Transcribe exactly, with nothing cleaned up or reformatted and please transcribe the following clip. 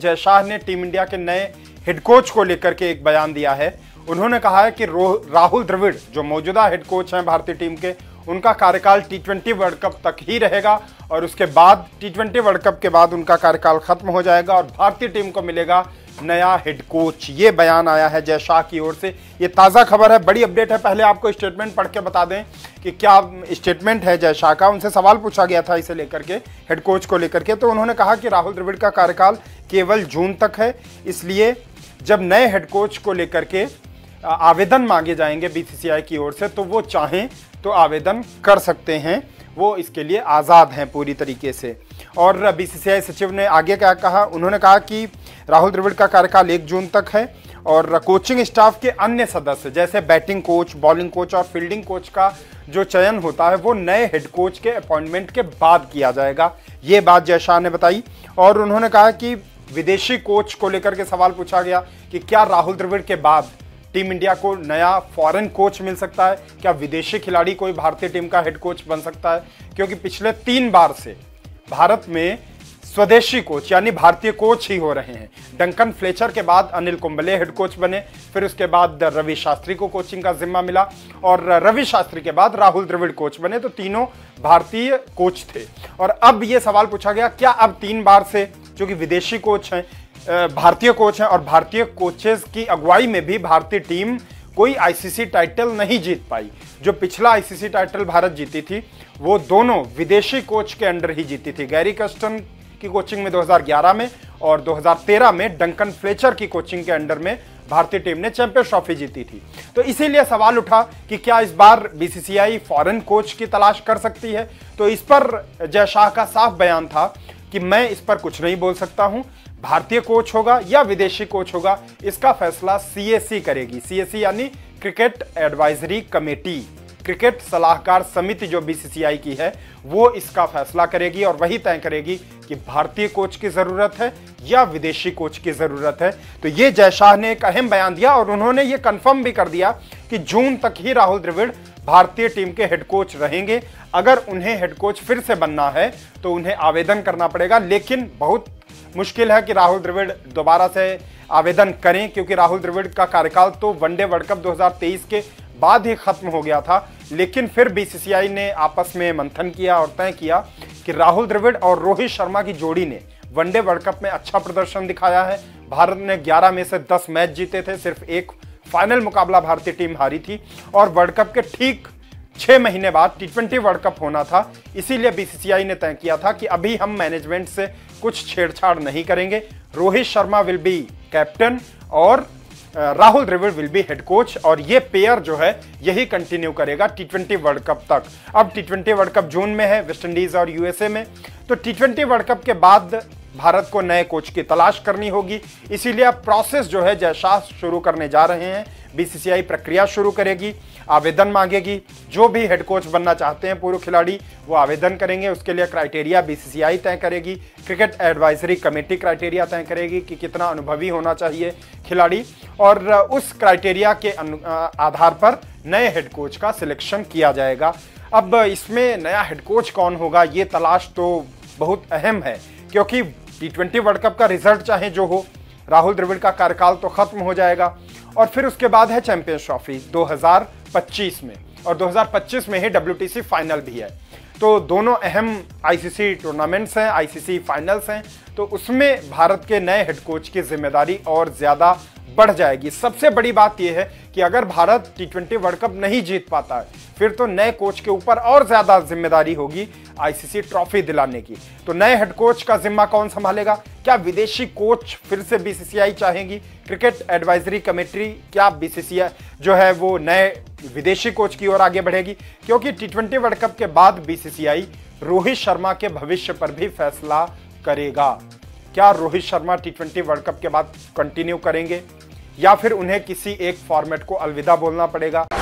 जय शाह ने team India के नए हेड कोच को लेकर के एक बयान दिया है। उन्होंने कहा है कि राहुल द्रविड़ जो मौजूदा हेड कोच हैं भारतीय टीम के, उनका कार्यकाल टी ट्वेंटी वर्ल्ड कप तक ही रहेगा और उसके बाद टी ट्वेंटी वर्ल्ड कप के बाद उनका कार्यकाल खत्म हो जाएगा और भारतीय टीम को मिलेगा नया हेड कोच। ये बयान आया है जय शाह की ओर से। ये ताज़ा खबर है, बड़ी अपडेट है। पहले आपको स्टेटमेंट पढ़ के बता दें कि क्या स्टेटमेंट है जय शाह का। उनसे सवाल पूछा गया था इसे लेकर के, हेड कोच को लेकर के, तो उन्होंने कहा कि राहुल द्रविड़ का कार्यकाल केवल जून तक है, इसलिए जब नए हेड कोच को लेकर के आवेदन मांगे जाएंगे बीसीसीआई की ओर से तो वो चाहें तो आवेदन कर सकते हैं, वो इसके लिए आज़ाद हैं पूरी तरीके से। और बीसीसीआई सचिव ने आगे क्या कहा, उन्होंने कहा कि राहुल द्रविड़ का कार्यकाल एक जून तक है और कोचिंग स्टाफ के अन्य सदस्य जैसे बैटिंग कोच, बॉलिंग कोच और फील्डिंग कोच का जो चयन होता है वो नए हेड कोच के अपॉइंटमेंट के बाद किया जाएगा। ये बात जय शाह ने बताई। और उन्होंने कहा कि विदेशी कोच को लेकर के सवाल पूछा गया कि क्या राहुल द्रविड़ के बाद टीम इंडिया को नया फॉरेन कोच मिल सकता है, क्या विदेशी खिलाड़ी कोई भारतीय टीम का हेड कोच बन सकता है, क्योंकि पिछले तीन बार से भारत में स्वदेशी कोच यानी भारतीय कोच ही हो रहे हैं। डंकन फ्लेचर के बाद अनिल कुंबले हेड कोच बने, फिर उसके बाद रवि शास्त्री को कोचिंग का जिम्मा मिला और रवि शास्त्री के बाद राहुल द्रविड़ कोच बने, तो तीनों भारतीय कोच थे। और अब ये सवाल पूछा गया क्या अब तीन बार से जो कि विदेशी कोच हैं भारतीय कोच हैं और भारतीय कोचेस की अगुवाई में भी भारतीय टीम कोई आईसीसी टाइटल नहीं जीत पाई। जो पिछला आईसीसी टाइटल भारत जीती थी वो दोनों विदेशी कोच के अंडर ही जीती थी, गैरी कर्स्टन की कोचिंग में दो हज़ार ग्यारह में और दो हज़ार तेरह में डंकन फ्लेचर की कोचिंग के अंडर में भारतीय टीम ने चैंपियंस ट्रॉफी जीती थी। तो इसीलिए सवाल उठा कि क्या इस बार बीसीसीआई फॉरेन कोच की तलाश कर सकती है। तो इस पर जय शाह का साफ बयान था कि मैं इस पर कुछ नहीं बोल सकता हूं, भारतीय कोच होगा या विदेशी कोच होगा इसका फैसला सीएसी करेगी। सीएसी यानी क्रिकेट एडवाइजरी कमेटी, क्रिकेट सलाहकार समिति जो बीसीसीआई की है वो इसका फैसला करेगी और वही तय करेगी कि भारतीय कोच की जरूरत है या विदेशी कोच की जरूरत है। तो ये जय शाह ने एक अहम बयान दिया और उन्होंने ये कंफर्म भी कर दिया कि जून तक ही राहुल द्रविड़ भारतीय टीम के हेड कोच रहेंगे। अगर उन्हें हेड कोच फिर से बनना है तो उन्हें आवेदन करना पड़ेगा, लेकिन बहुत मुश्किल है कि राहुल द्रविड़ दोबारा से आवेदन करें, क्योंकि राहुल द्रविड़ का कार्यकाल तो वनडे वर्ल्ड कप दो हज़ार तेईस के बाद ही खत्म हो गया था। लेकिन फिर बीसीसीआई ने आपस में मंथन किया और तय किया कि राहुल द्रविड़ और रोहित शर्मा की जोड़ी ने वनडे वर्ल्ड कप में अच्छा प्रदर्शन दिखाया है। भारत ने ग्यारह में से दस मैच जीते थे, सिर्फ एक फाइनल मुकाबला भारतीय टीम हारी थी और वर्ल्ड कप के ठीक छह महीने बाद टी ट्वेंटी वर्ल्ड कप होना था। इसीलिए बीसीसीआई ने तय किया था कि अभी हम मैनेजमेंट से कुछ छेड़छाड़ नहीं करेंगे। Rohit Sharma will be captain और Rahul Dravid will be head coach और ये पेयर जो है यही कंटिन्यू करेगा टी ट्वेंटी वर्ल्ड कप तक। अब T twenty world cup June में है, वेस्ट इंडीज और यूएसए में, तो टी ट्वेंटी वर्ल्ड कप के बाद भारत को नए कोच की तलाश करनी होगी। इसीलिए अब प्रोसेस जो है जय शाह शुरू करने जा रहे हैं। बीसीसीआई प्रक्रिया शुरू करेगी, आवेदन मांगेगी। जो भी हेड कोच बनना चाहते हैं पूर्व खिलाड़ी वो आवेदन करेंगे, उसके लिए क्राइटेरिया बीसीसीआई तय करेगी, क्रिकेट एडवाइजरी कमेटी क्राइटेरिया तय करेगी कि कितना अनुभवी होना चाहिए खिलाड़ी और उस क्राइटेरिया के आधार पर नए हेड कोच का सिलेक्शन किया जाएगा। अब इसमें नया हेड कोच कौन होगा ये तलाश तो बहुत अहम है, क्योंकि टी ट्वेंटी वर्ल्ड कप का रिजल्ट चाहे जो हो, राहुल द्रविड़ का कार्यकाल तो खत्म हो जाएगा और फिर उसके बाद है चैंपियंस ट्रॉफी दो हज़ार पच्चीस में और दो हज़ार पच्चीस में ही डब्ल्यूटीसी फाइनल भी है। तो दोनों अहम आईसीसी टूर्नामेंट्स हैं, आईसीसी फाइनल्स हैं, तो उसमें भारत के नए हेड कोच की जिम्मेदारी और ज़्यादा बढ़ जाएगी। सबसे बड़ी बात यह है कि अगर Bharat T twenty world cup नहीं जीत पाता है फिर तो नए कोच के ऊपर और ज़्यादा जिम्मेदारी होगी आईसीसी ट्रॉफी दिलाने की। तो नए हेड कोच का जिम्मा कौन संभालेगा? क्या विदेशी कोच फिर से बीसीसीआई चाहेगी? क्रिकेट एडवाइजरी कमेटी क्या बीसीसीआई जो है वो नए विदेशी कोच की ओर आगे बढ़ेगी? क्योंकि टी ट्वेंटी वर्ल्ड कप के बाद बीसीसीआई रोहित शर्मा के भविष्य पर भी फैसला करेगा। क्या Rohit Sharma T twenty world cup के बाद कंटिन्यू करेंगे या फिर उन्हें किसी एक फॉर्मेट को अलविदा बोलना पड़ेगा?